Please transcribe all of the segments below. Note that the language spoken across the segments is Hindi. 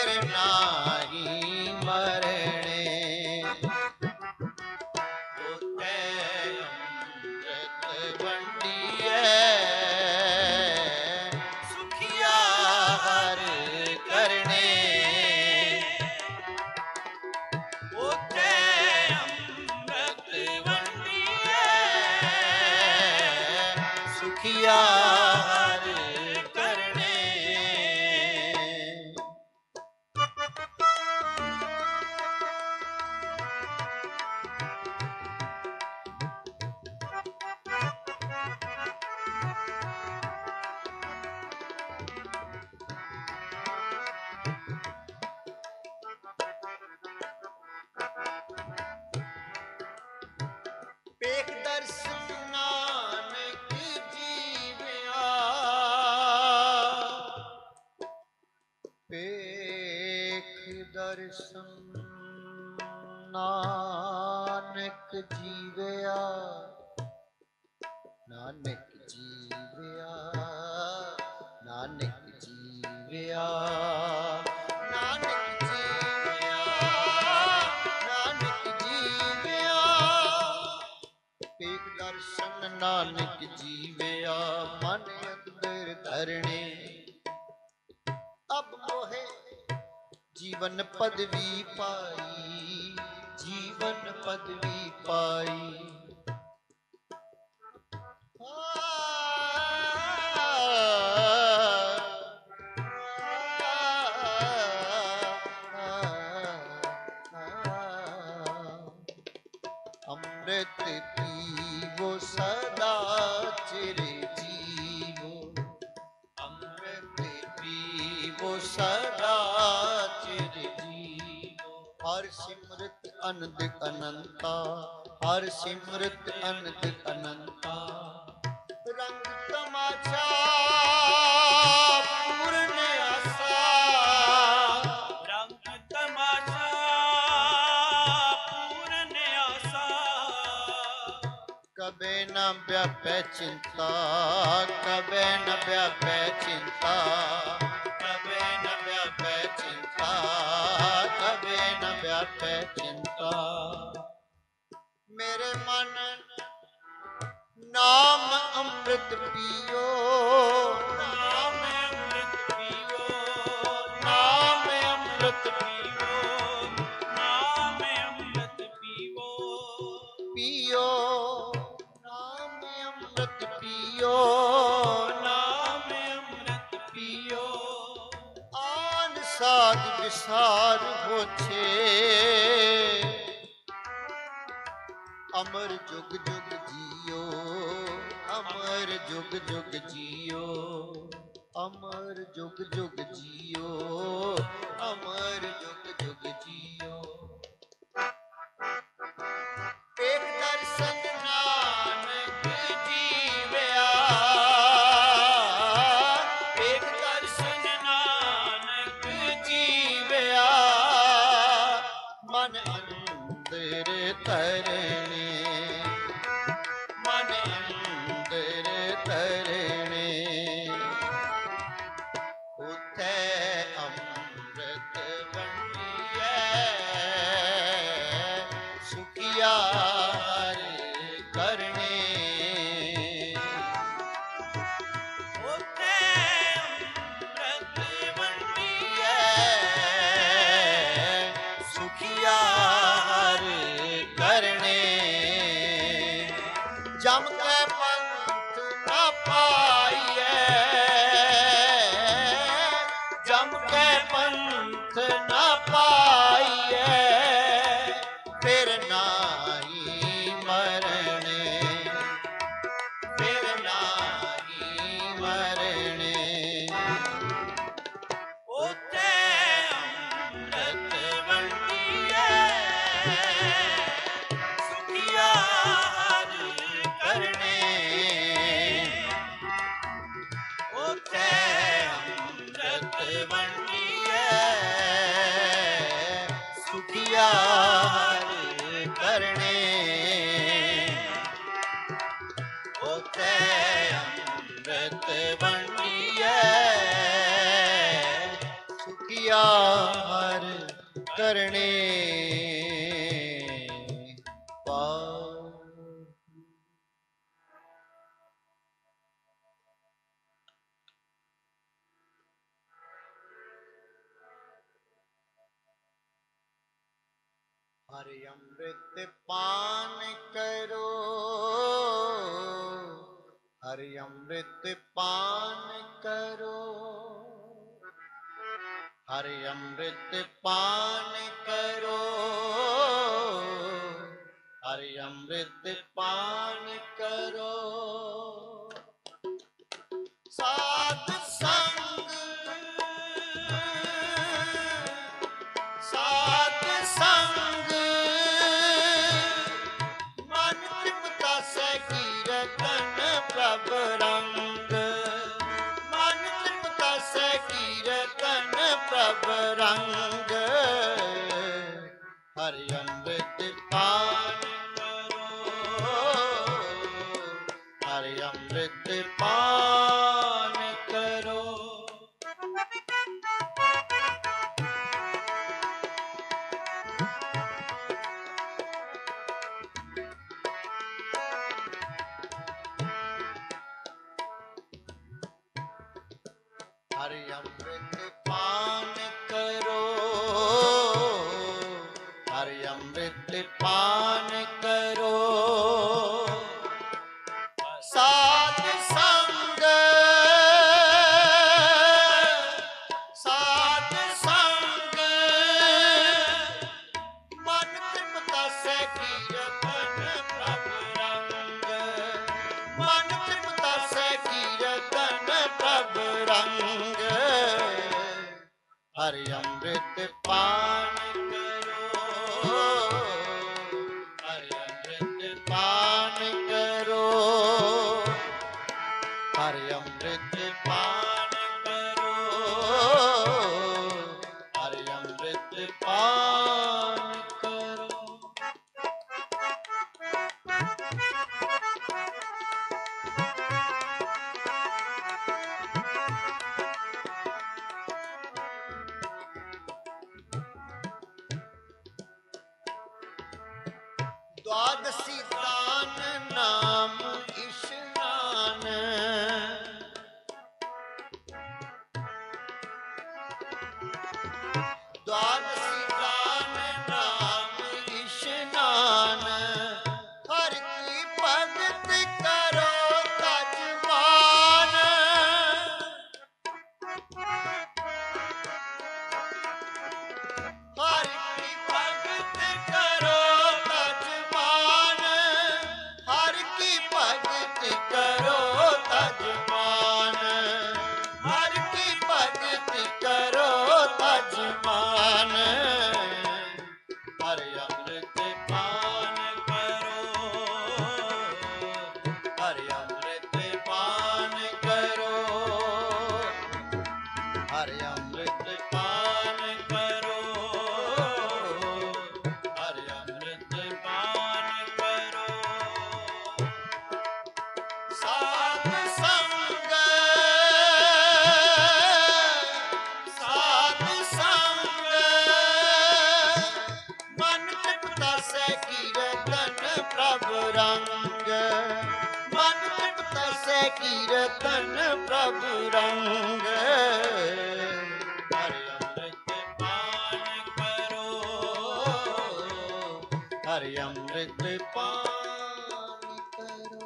फिर नाही मरणे। होते अमृत वंडिए सुखिया हर करने। होते अमृत वंडिए सुखिया हर करने। पेख दर्शन नानक जीविया। पेख दर्शन नानक जीविया। नानक जीविया नानक जीविया नानक जीविया नानक जीविया। पेख दर्शन नानक जीविया मन अंदर धरने। अब मोहे जीवन पदवी पाई। जीवन पदवी पाई। अमृत पीवो सदा चिर जीवो। अमृत पीवो सदा चिर जीवो। हर सिमरत अनंत अनंता। हर सिमरत अनंत अनंता। रंग तमाचा पूर्ण आसा। रंग तमाचा पूर्ण आसा। कबे न व्यापै चिंता। कबे न व्यापै चिंता। कबे न व्यापै चिंता। कबे न व्यापै चिंता। मेरे मन नाम अमृत पियो। नाम अमृत पियो। नाम अमृत पियो। नाम अमृत पियो। पियो नाम अमृत पियो। नाम अमृत पियो। आन साध विसार होछे। अमर जुग जुग जियो। अमर जुग जुग जियो। अमर जुग जुग जियो। अमर जुग जुग जियो। एक दर्शन नानक जीविया। एक दर्शन नानक जीविया मन अंदर तरने। मन अंदर तरने। उठे अमृत वंडिए सुखिया हर करने। उठे अमृत वंडिए सुखिया हर करने। जम के पंथ न पाइए। जम के पंथ न पाइए। फिर नाही मरणे। फिर नाही मरणे। उते अमृत वंडिए सुखिया हर करने। उते अमृत वंडिए हर करने पाओ। हरि अमृत पान करो, हरि अमृत पान करो, हरि अमृत पान करो, हरि अमृत पान करो। साध संग, साध संग, मन तृप्ता से कीरतन प्रभ रंग, मन तृप्ता से कीरतन प्रभ रंग। हरि अमृत पान करो, हरि अमृत पान करो। हरि अमृत पान करो, हरि अमृत पान करो। साध संग, साध संग, मन तृप्ता से कीरतन प्रभ रंग, मन तृप्ता से कीरतन प्रभ रंग। हरि अमृत पान करो, हरि अमृत पान करो, हरि अमृत पान करो, हरि अमृत पान करो। द्वादशी दान नाम इशनान, द्वादशी दान नाम इशनान। हर की भगत करो तजमान, हर की भगत करो तजमान, हर की भगत करो तजमान, हर की भगत करो तजमान। हरि अमृत पान करो, हरि अमृत पान करो, हरि अमृत पान करो, हरि अमृत पान करो। साध संग, साध संग, मन तृप्ता से कीरतन प्रभ रंग, मन तृप्ता से कीरतन प्रभ रंग। हरि अमृत पान करो, हरि अमृत पान करो।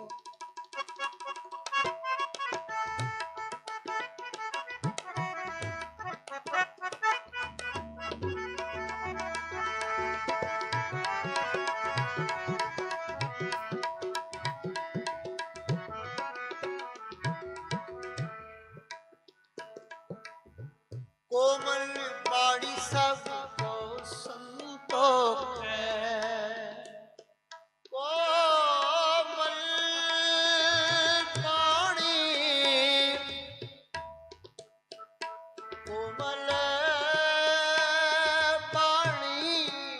कोमल बाड़ी सबको संतोष है, कोमल बाड़ी, कोमल बाड़ी,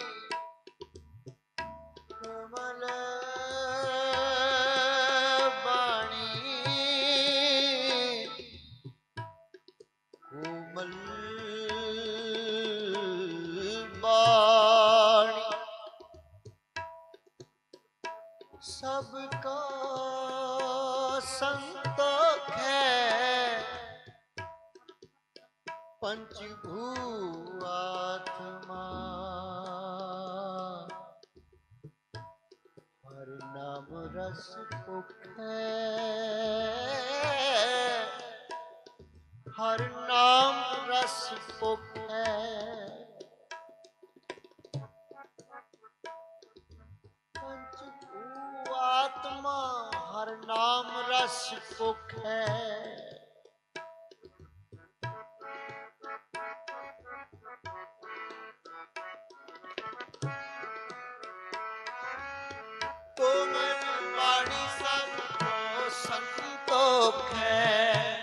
कोमल बाणी, कोमल संतोख है पंचभूआत्मा हर नाम रस पुख है हर नाम रस पुख है पंचभूआत्मा हर नाम रस पुख है कोमल वाणी सबको संतोख है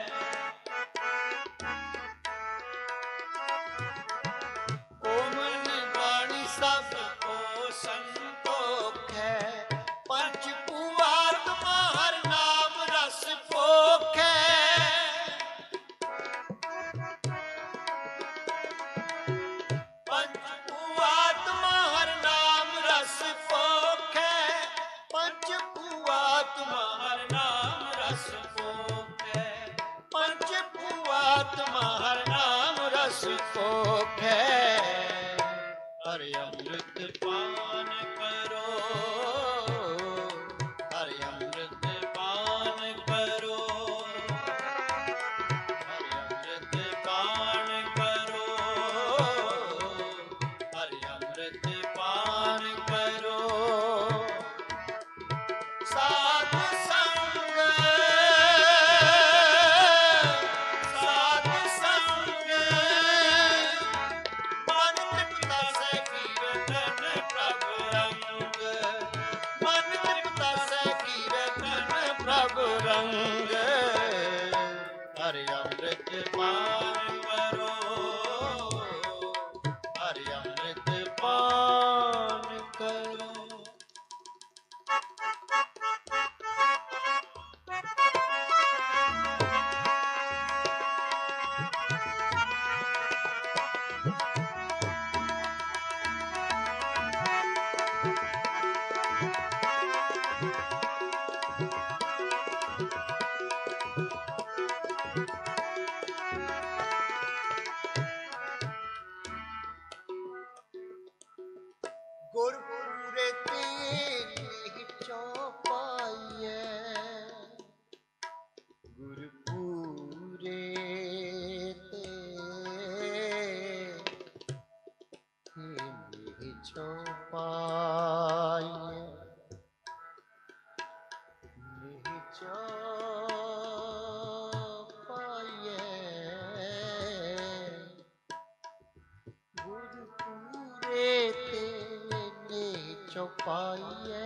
कोमल वाणी सबको संतोख है पंचभूआत्मा हर नाम रस पोख है पंचभूआत्मा हर नाम रस पोख है पंचभूआत्मा हर नाम रस पोख है पंचभूआत्मा हर नाम रस पोख है हरि अमृत पान करो हरि अमृत पान करो हरि अमृत पान करो हरि अमृत पान करो साध संग साध संग मन तृप्ता से कीर्तन प्रभु रंग मन तृप्ता से कीर्तन प्रभु रंग हरि अमृत पान करो हरि अमृत पान करो गुरपुरे तेरी चौपाइए गुरपुरे तेरी चौपाइए मेरी चौपाइए गुरपुरे तेरे चौपाइए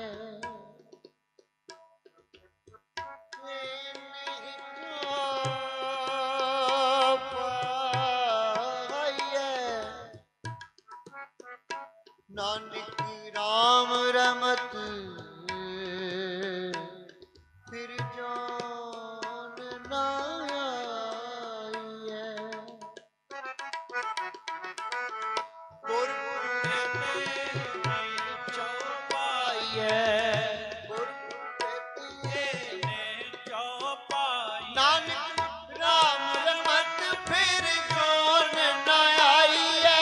नानक राम रमत फिर जान ना आइए गुरपुरे तेरी चौपाइए गुरपुरे तेरी चौपाइए नानक राम रमत फिर जान ना आइए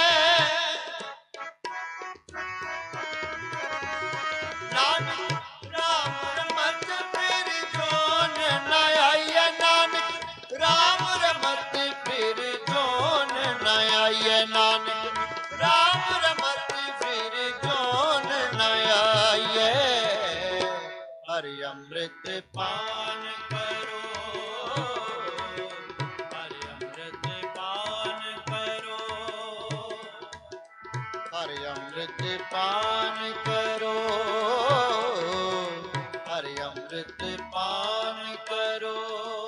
नानक राम रमत फिर जोन न आइए नानक राम रमत फिर जोन न आइए नानक राम रमत फिर जोन न आइए हरि अमृत पान करो हरि अमृत पान करो हरि अमृत पान करो हरि अमृत पान करो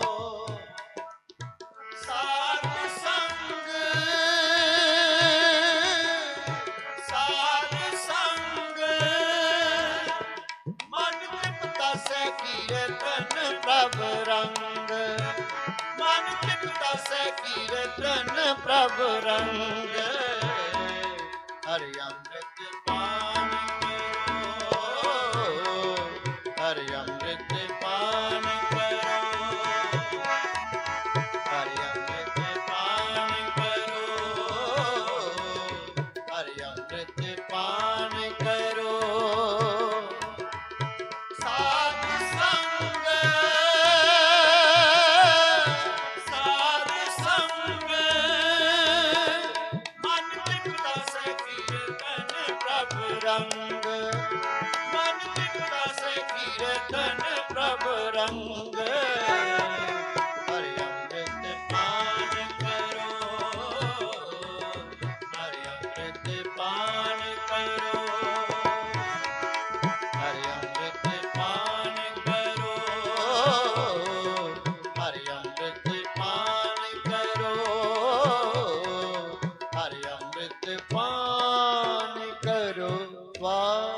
साध संग मन तृप्ता से कीर्तन प्रभु रंग मन तृप्ता से कीर्तन प्रभु रंग हरि अमृत पान करो रंग, मन चित्ता से कीर्तन प्रभु रंग। हरि अमृत पान करो, हरि अमृत पान करो, हरि अमृत पान करो, हरि अमृत पान करो, हरि अमृत पान करो। वाह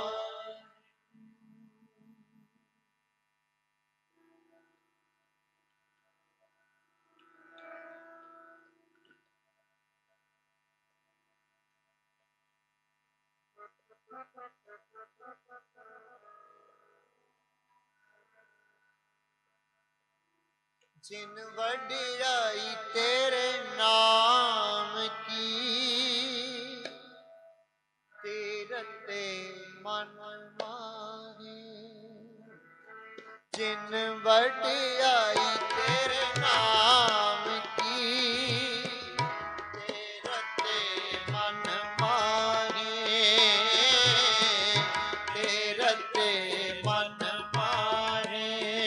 जिन वडियाई तेरे नाम की, तीरते मन माहे। जिन वडियाई तेरे नाम की, तीरते मन माहे, तीरते मन माहे।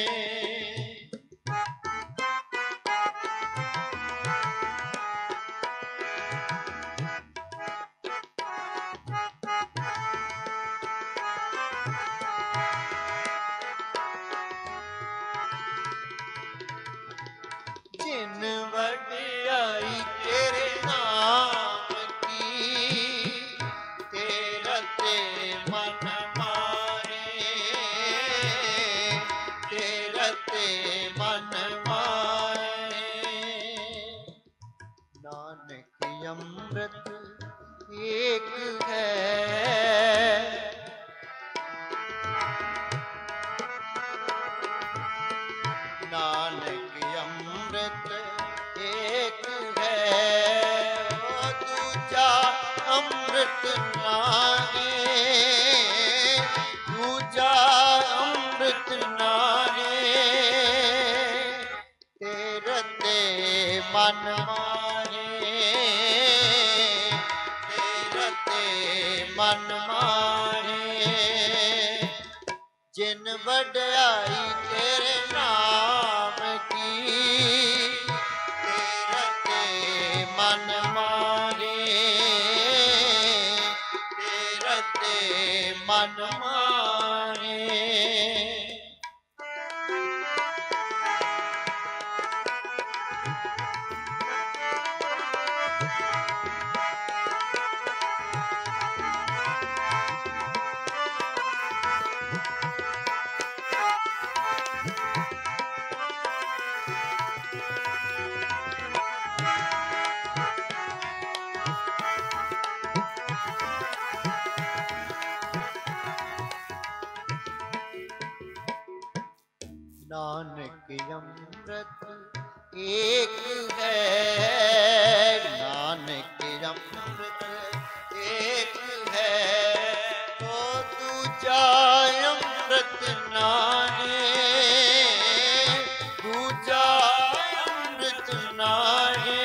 जिन वडियाई तेरे नाम की, तीरते मन माहे, तीरते मन माहे। नानक अमृत एक है, नानक अमृत एक है, ओ दूजा अमृत नाहे, दूजा अमृत नाहे। तेरते मन माहे, तेरते मन माहे। जिन वडियाई तेरे नाम की, तीरते मन माहे, तीरते मन माहे। नानक अमृत एक है, नानक अमृत एक है, तो दूजा अमृत नाहे, दूजा अमृत नाहे।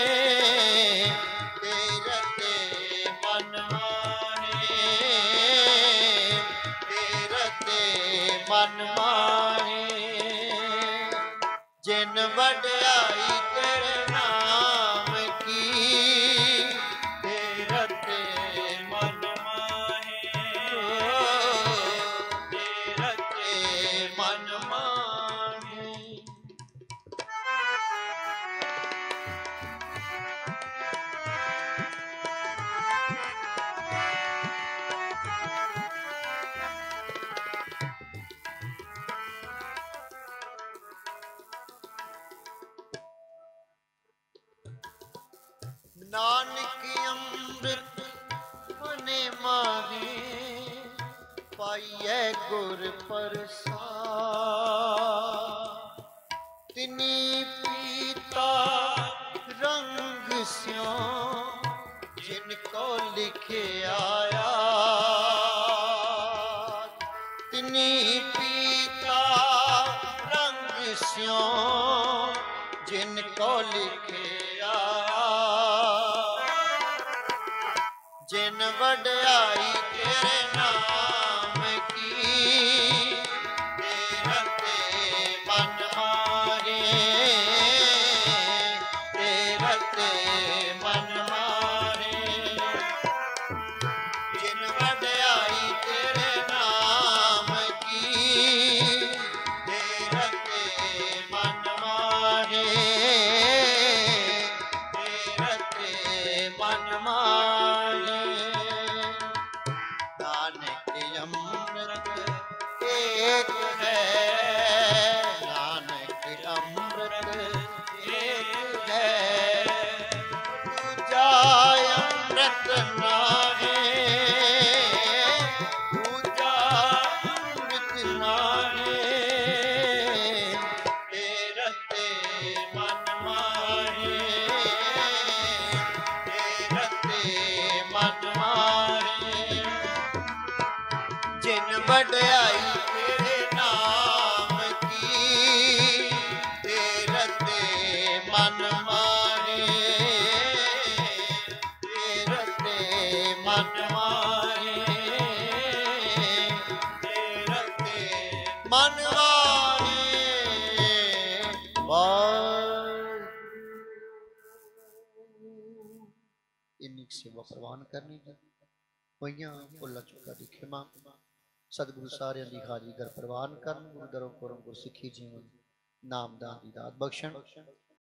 तेरते मन माहे, तेरते मन माहे। जिन वडियाई तेरे नाम की, तीरते मन माहे, तीरते मन माहे। नानक अमृत मने माहे, पाइयै गुर प्रसाद। तिनी पीता रंग स्यों, जिनको लिखे आया। तिनी पीता रंग स्यों, जिनको लिखे आया। जिन वड्याई तेरे नाम की, तेरते मन मारे, तेरते मन मारे। जिन वड्याई तेरे नाम की, तेरते मन मारे, तेरते मन मारे। नानक अमृत एक है, नानक अमृत एक है, दूजा अमृत नाहे, दूजा अमृत नाहे। तेरते मन मारे, तेरते मन मारे। जिन वड्याई तेरे नाम की, तेरते मन मारे, तेरते मन मारे, तेरते मन मारे। इन्नी सेवा प्रवान करनी है। होइयां भुल्ला चुका दी खिमा। सतगुरु सारियां दी हाजी घर प्रवान करन। गुरु दरों कोरों गुरसिੱਖੀ जीवन नामदान दी दात बख्शण।